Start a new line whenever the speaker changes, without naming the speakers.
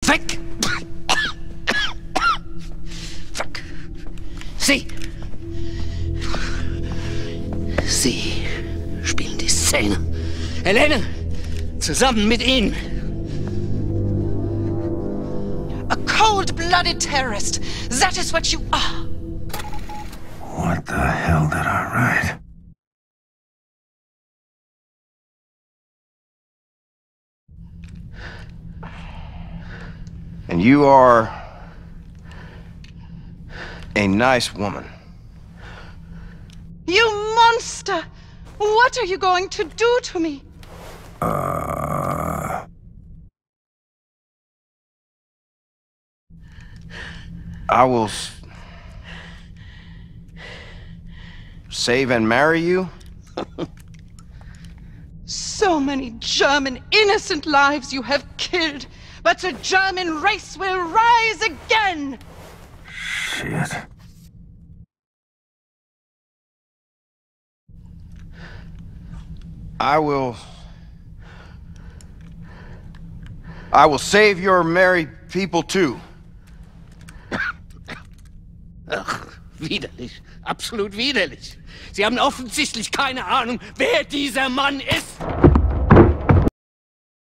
Weg! Fuck. Sie spielen die Szene. Helene, zusammen mit Ihnen.
A cold-blooded terrorist. That is what you are.
What the hell did I write? And you are a nice woman.
You monster! What are you going to do to me?
I will save and marry you?
So many German innocent lives you have killed, but the German race will rise again!
Shit. I will save your married people too.
Ach, widerlich. Absolut widerlich. Sie haben offensichtlich keine Ahnung, wer dieser Mann ist.